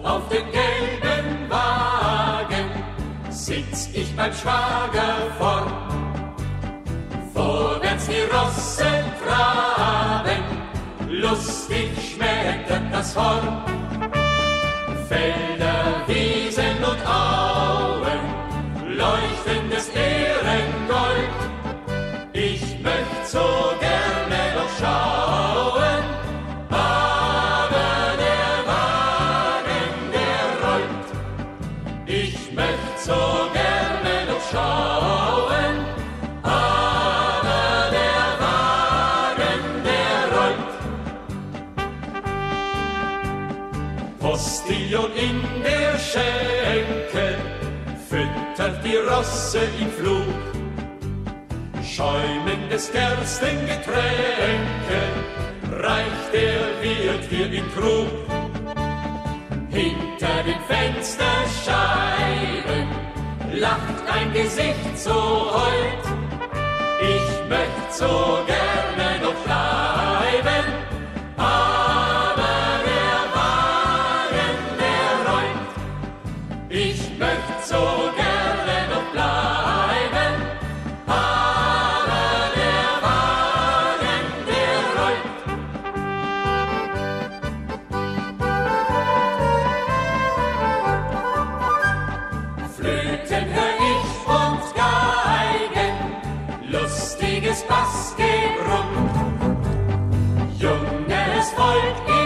Auf dem gelben Wagen sitz ich beim Schwager vorn. Vorwärts die Rosse traben, lustig schmettert das Horn. Felder, Wiesen und Auen, leuchtendes Ehrengold. Ich möcht so gerne noch schauen, aber der Wagen, der rollt. Ich möcht so gerne noch schauen, aber der Wagen, der rollt. Postillon in der Schenke füttert die Rosse im Flug. Schäumendes Gerstengetränke reicht der Wirt hier im Krug. Hinter den Fensterscheiben lacht ein Gesicht so hold. Ich möcht so gerne noch bleiben, aber der Wagen, der rollt. Ich möcht so gerne noch bleiben, aber der Wagen, der rollt. Flöten hör ich und Geigen, lustiges Bassgebrumm. Junges Volk